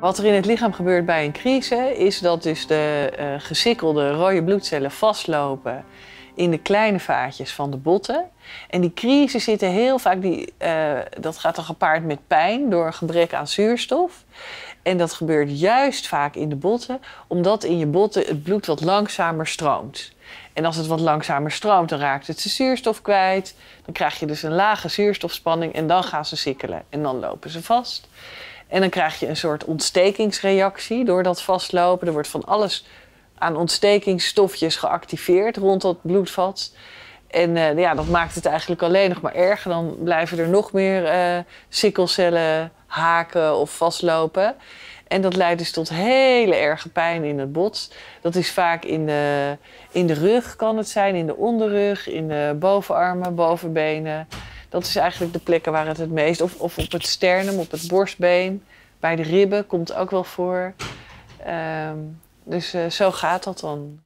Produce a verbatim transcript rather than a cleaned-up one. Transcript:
Wat er in het lichaam gebeurt bij een crisis is dat dus de uh, gesikkelde rode bloedcellen vastlopen in de kleine vaatjes van de botten. En die crises zitten heel vaak, die, uh, dat gaat dan gepaard met pijn door een gebrek aan zuurstof. En dat gebeurt juist vaak in de botten, omdat in je botten het bloed wat langzamer stroomt. En als het wat langzamer stroomt, dan raakt het zijn zuurstof kwijt. Dan krijg je dus een lage zuurstofspanning en dan gaan ze sikkelen. En dan lopen ze vast. En dan krijg je een soort ontstekingsreactie door dat vastlopen. Er wordt van alles aan ontstekingsstofjes geactiveerd rond dat bloedvat. En uh, ja, dat maakt het eigenlijk alleen nog maar erger. Dan blijven er nog meer uh, sikkelcellen haken of vastlopen. En dat leidt dus tot hele erge pijn in het bot. Dat is vaak in de, in de rug kan het zijn, in de onderrug, in de bovenarmen, bovenbenen. Dat is eigenlijk de plekken waar het het meest... Of, of op het sternum, op het borstbeen. Bij de ribben komt ook wel voor. Um, dus uh, zo gaat dat dan.